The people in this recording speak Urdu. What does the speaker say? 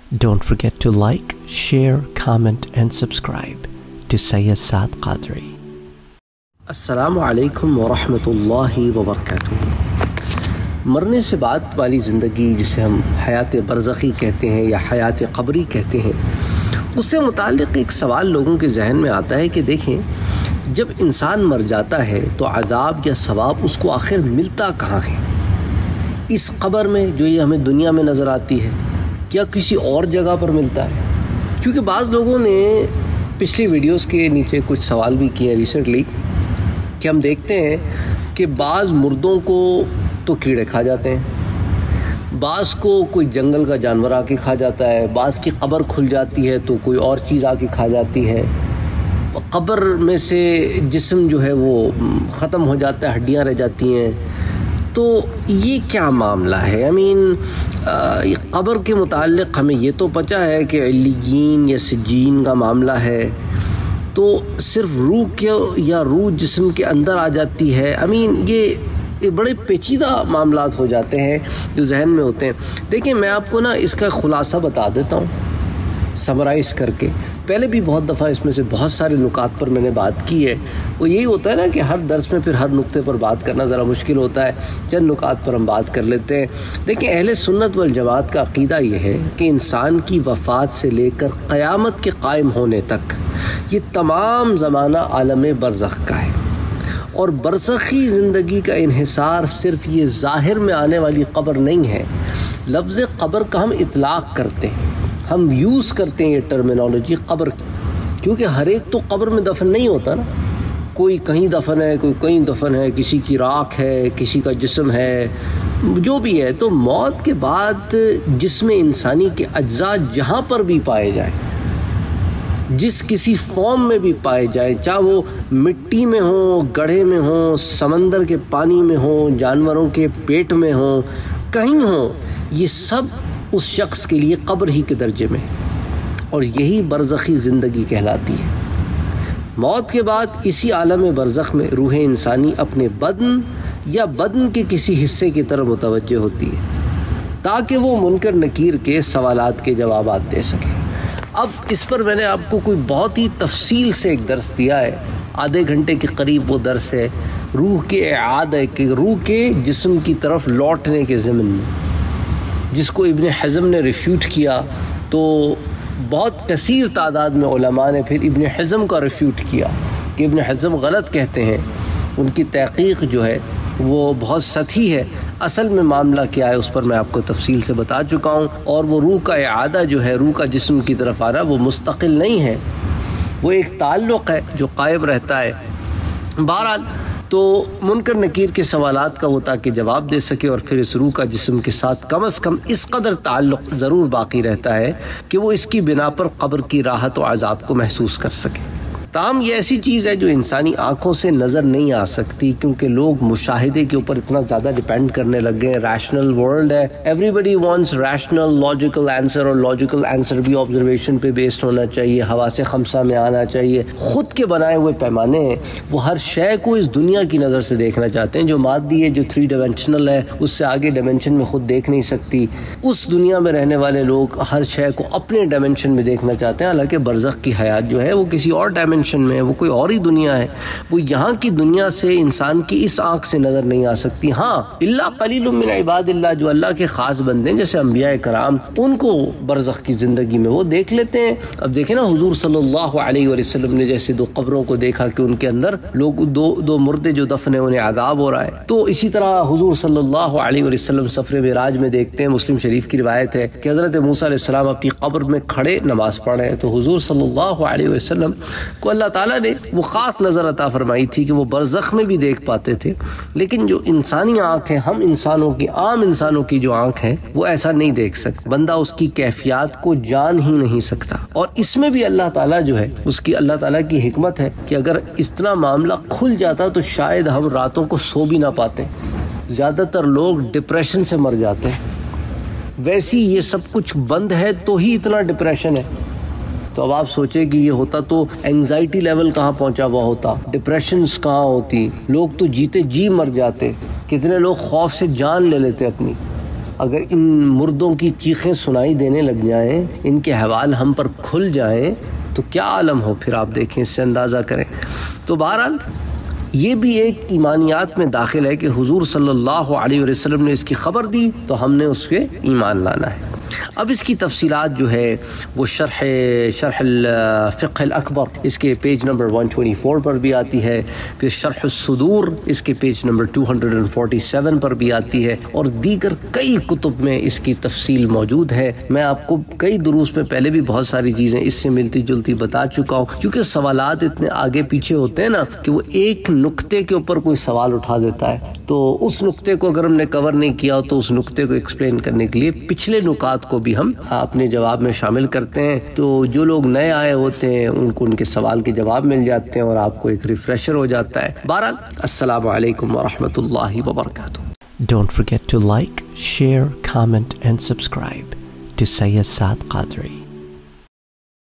Don't forget to like, share, comment and subscribe to Syed Saad Qadri. السلام علیکم ورحمۃ اللہ وبرکاتہ۔ مرنے سے بعد والی زندگی جسے ہم حیات برزخی کہتے ہیں یا حیات قبری کہتے ہیں، اس سے متعلق ایک سوال لوگوں کے ذہن میں آتا ہے کہ دیکھیں، جب انسان مر جاتا ہے تو عذاب یا ثواب اس کو آخر ملتا کہاں ہے؟ اس قبر میں جو یہ ہمیں دنیا میں نظر آتی ہے کیا کسی اور جگہ پر ملتا ہے؟ کیونکہ بعض لوگوں نے پچھلی ویڈیوز کے نیچے کچھ سوال بھی کیے ہیں ریسنٹلی کہ ہم دیکھتے ہیں کہ بعض مردوں کو تو کیڑے کھا جاتے ہیں، بعض کو کوئی جنگل کا جانور آ کے کھا جاتا ہے، بعض کی قبر کھل جاتی ہے تو کوئی اور چیز آ کے کھا جاتی ہے، قبر میں سے جسم جو ہے وہ ختم ہو جاتا ہے، ہڈیاں رہ جاتی ہیں۔ تو یہ کیا معاملہ ہے؟ قبر کے متعلق ہمیں یہ تو پتہ ہے کہ علیین یا سجین کا معاملہ ہے، تو صرف روح یا روح جسم کے اندر آ جاتی ہے۔ یہ بڑے پیچیدہ معاملات ہو جاتے ہیں جو ذہن میں ہوتے ہیں۔ دیکھیں، میں آپ کو اس کا خلاصہ بتا دیتا ہوں سمرائز کر کے۔ پہلے بھی بہت دفعہ اس میں سے بہت سارے نکات پر میں نے بات کی ہے، وہ یہی ہوتا ہے نا کہ ہر درس میں پھر ہر نقطے پر بات کرنا ذرا مشکل ہوتا ہے، چند نکات پر ہم بات کر لیتے ہیں۔ دیکھیں، اہل سنت والجماعت کا عقیدہ یہ ہے کہ انسان کی وفات سے لے کر قیامت کے قائم ہونے تک یہ تمام زمانہ عالم برزخ کا ہے، اور برزخی زندگی کا انحصار صرف یہ ظاہر میں آنے والی قبر نہیں ہے۔ لفظ قبر کا ہم اطلاق کرتے ہیں، ہم یوز کرتے ہیں یہ ٹرمینالوجی قبر، کیونکہ ہر ایک تو قبر میں دفن نہیں ہوتا نا، کوئی کہیں دفن ہے، کوئی کہیں دفن ہے، کسی کی راکھ ہے، کسی کا جسم ہے، جو بھی ہے۔ تو موت کے بعد جسم انسانی کے اجزاء جہاں پر بھی پائے جائیں، جس کسی فارم میں بھی پائے جائیں، چاہے وہ مٹی میں ہوں، گڑھے میں ہوں، سمندر کے پانی میں ہوں، جانوروں کے پیٹ میں ہوں، کہیں ہوں، یہ سب اس شخص کے لیے قبر ہی کے درجے میں، اور یہی برزخی زندگی کہلاتی ہے۔ موت کے بعد اسی عالم برزخ میں روح انسانی اپنے بدن یا بدن کے کسی حصے کی طرف متوجہ ہوتی ہے تاکہ وہ منکر نکیر کے سوالات کے جوابات دے سکے۔ اب اس پر میں نے آپ کو کوئی بہت ہی تفصیل سے ایک درس دیا ہے، آدھے گھنٹے کے قریب وہ درس ہے، روح کے اعادہ کے، روح کے جسم کی طرف لوٹنے کے ضمن میں، جس کو ابن حزم نے ریفیوٹ کیا، تو بہت کثیر تعداد میں علماء نے پھر ابن حزم کا ریفیوٹ کیا کہ ابن حزم غلط کہتے ہیں، ان کی تحقیق جو ہے وہ بہت سطحی ہے، اصل میں معاملہ کیا ہے اس پر میں آپ کو تفصیل سے بتا چکا ہوں۔ اور وہ روح کا اعادہ جو ہے، روح کا جسم کی طرف آنا، وہ مستقل نہیں ہے، وہ ایک تعلق ہے جو قائم رہتا ہے۔ بہرحال تو منکر نکیر کے سوالات کا وہ تاکہ جواب دے سکے، اور پھر اس روح کا جسم کے ساتھ کم از کم اس قدر تعلق ضرور باقی رہتا ہے کہ وہ اس کی بنا پر قبر کی راحت و عذاب کو محسوس کر سکے۔ تاہم یہ ایسی چیز ہے جو انسانی آنکھوں سے نظر نہیں آ سکتی، کیونکہ لوگ مشاہدے کے اوپر اتنا زیادہ ڈیپینڈ کرنے لگ گئے ہیں۔ ریشنل ورلڈ ہے، everybody wants rational logical answer, اور لاجیکل آنسر بھی آبزرویشن پہ بیسڈ ہونا چاہیے، حواس خمسہ میں آنا چاہیے۔ خود کے بنائے ہوئے پیمانے ہیں، وہ ہر شے کو اس دنیا کی نظر سے دیکھنا چاہتے ہیں، جو مادی ہے، جو 3 ڈائمینشنل ہے، اس سے آگے ڈائمینشن میں خود دیکھ نہیں سکتی۔ اس دنیا میں رہنے والے لوگ ہر شے کو اپنے ڈائمینشن میں دیکھنا چاہتے ہیں، حالانکہ برزخ کی حیات جو ہے وہ کسی اور ڈائمینشن میں، وہ کوئی اور ہی دنیا ہے، وہ یہاں کی دنیا سے انسان کی اس آنکھ سے نظر نہیں آ سکتی۔ ہاں، الا قلیل من عباد اللہ، جو اللہ کے خاص بندے ہیں جیسے انبیاء کرام، ان کو برزخ کی زندگی میں وہ دیکھ لیتے ہیں۔ اب دیکھیں نا، حضور صلی اللہ علیہ وسلم نے جیسے 2 قبروں کو دیکھا کہ ان کے اندر لوگ دو مردے جو دفن ہیں انہیں عذاب ہو رہا ہے، تو اسی طرح حضور صلی اللہ علیہ وسلم سفر معراج میں دیکھتے ہیں، مسلم شریف کی روایت ہے کہ حضرت موسیٰ علیہ السلام اپنی قبر میں کھڑے نماز پڑھ رہے ہیں، تو حضور صلی اللہ علیہ وسلم کو اللہ تعالیٰ نے وہ خاص نظر عطا فرمائی تھی کہ وہ برزخ میں بھی دیکھ پاتے تھے، لیکن جو انسانی آنکھ ہے، ہم انسانوں کی، عام انسانوں کی جو آنکھ ہے، وہ ایسا نہیں دیکھ سکتا، بندہ اس کی کیفیات کو جان ہی نہیں سکتا۔ اور اس میں بھی اللہ تعالیٰ جو ہے، اس کی اللہ تعالیٰ کی حکمت ہے کہ اگر اتنا معاملہ کھل جاتا تو شاید ہم راتوں کو سو بھی نہ پاتے، زیادہ تر لوگ ڈپریشن سے مر جاتے ہیں۔ ویسی یہ سب کچھ بند ہے تو ہی اتنا ڈپریشن ہے، تو اب آپ سوچیں کہ یہ ہوتا تو اینگزائٹی لیول کہاں پہنچا ہوا ہوتا، ڈپریشنز کہاں ہوتی، لوگ تو جیتے جی مر جاتے، کتنے لوگ خوف سے جان لے لیتے اپنی۔ اگر ان مردوں کی چیخیں سنائی دینے لگ جائیں، ان کے حوال ہم پر کھل جائیں تو کیا عالم ہو، پھر آپ دیکھیں، اس سے اندازہ کریں۔ تو بہرحال یہ بھی ایک ایمانیات میں داخل ہے کہ حضور صلی اللہ علیہ وسلم نے اس کی خبر دی تو ہم نے اس پہ ایمان لانا ہے۔ اب اس کی تفصیلات جو ہے وہ شرح الفقہ الاکبر اس کے پیج نمبر 124 پر بھی آتی ہے، پھر شرح الصدور اس کے پیج نمبر 247 پر بھی آتی ہے، اور دیگر کئی کتب میں اس کی تفصیل موجود ہے۔ میں آپ کو کئی دروس میں پہلے بھی بہت ساری چیزیں اس سے ملتی جلتی بتا چکا ہوں، کیونکہ سوالات اتنے آگے پیچھے ہوتے ہیں نا کہ وہ ایک نقطے کے اوپر کوئی سوال اٹھا دیتا ہے، تو اس نقطے کو اگر ہم نے کور نہیں کیا تو اس نقطے کو ایکسپلین کرنے کے لیے پچھلے نکات کو بھی ہم اپنے جواب میں شامل کرتے ہیں، تو جو لوگ نئے آئے ہوتے ہیں ان کو ان کے سوال کے جواب مل جاتے ہیں اور آپ کو ایک ریفریشر ہو جاتا ہے۔ بہرحال السلام علیکم ورحمۃ اللہ وبرکاتہ۔ Don't forget to like, share, comment and subscribe to Syed Saad Qadri.